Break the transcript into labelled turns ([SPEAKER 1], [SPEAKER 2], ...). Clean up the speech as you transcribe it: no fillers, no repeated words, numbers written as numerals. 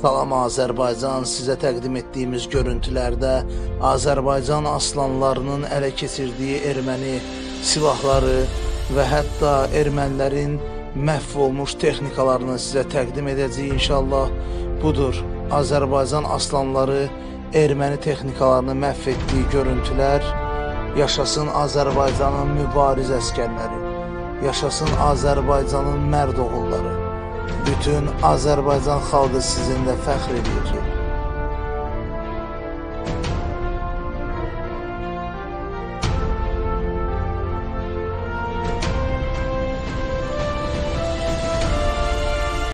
[SPEAKER 1] Salam Azərbaycan, sizə təqdim etdiyimiz görüntülərdə Azərbaycan aslanlarının ələ keçirdiyi erməni silahları və hətta ermənilərin məhv olmuş texnikalarını sizə təqdim edəcəyik inşallah. Budur, Azərbaycan aslanları erməni texnikalarını məhv etdiyi görüntülər. Yaşasın Azərbaycanın mübariz əskərləri, yaşasın Azərbaycanın mərd oğulları. Bütün Azərbaycan xalqı sizinlə fəxr edir.